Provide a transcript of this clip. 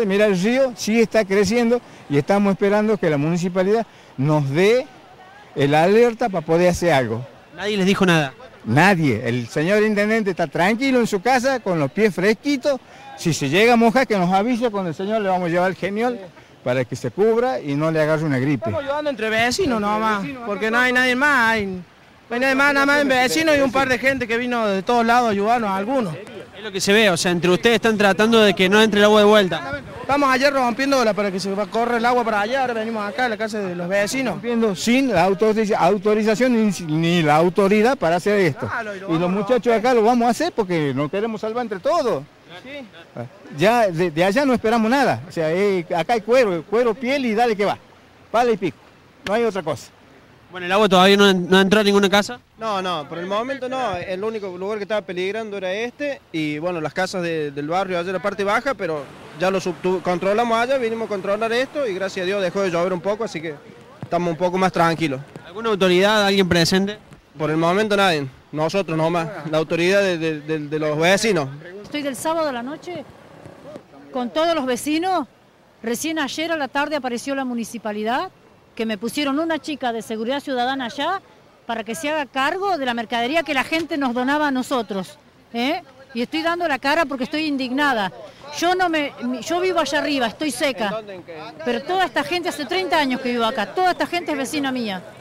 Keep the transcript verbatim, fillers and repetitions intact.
Mira, el río sí está creciendo y estamos esperando que la municipalidad nos dé el alerta para poder hacer algo. Nadie les dijo nada. Nadie. El señor intendente está tranquilo en su casa, con los pies fresquitos. Si se llega a mojar, que nos avise, con el señor le vamos a llevar el geniol para que se cubra y no le agarre una gripe. Estamos ayudando entre vecinos nomás, porque no hay nadie más. Hay, no hay nadie más, nada más en vecinos y un par de gente que vino de todos lados a ayudarnos, algunos. Es lo que se ve, o sea, entre ustedes están tratando de que no entre el agua de vuelta. Estamos ayer rompiéndola para que se corra el agua para allá, ahora venimos acá a la casa de los vecinos. Rompiendo sin la autoriz- autorización ni, ni la autoridad para hacer esto. Claro, y lo Y los vamos a muchachos acá lo vamos a hacer porque nos queremos salvar entre todos. Sí. Ya de, de allá no esperamos nada. O sea, eh, acá hay cuero, cuero, piel y dale que va. Pala y pico. No hay otra cosa. Bueno, ¿el agua todavía no, no entró a ninguna casa? No, no, por el momento no. El único lugar que estaba peligrando era este y bueno, las casas de, del barrio allá en la parte baja, pero ya lo subtu- controlamos allá, vinimos a controlar esto y gracias a Dios dejó de llover un poco, así que estamos un poco más tranquilos. ¿Alguna autoridad, alguien presente? Por el momento nadie, nosotros nomás, la autoridad de, de- de- de los vecinos. Estoy del sábado a la noche con todos los vecinos. Recién ayer a la tarde apareció la municipalidad, que me pusieron una chica de seguridad ciudadana allá para que se haga cargo de la mercadería que la gente nos donaba a nosotros. ¿eh? Y estoy dando la cara porque estoy indignada. Yo no me, yo vivo allá arriba, estoy seca, pero toda esta gente, hace treinta años que vivo acá, toda esta gente es vecina mía.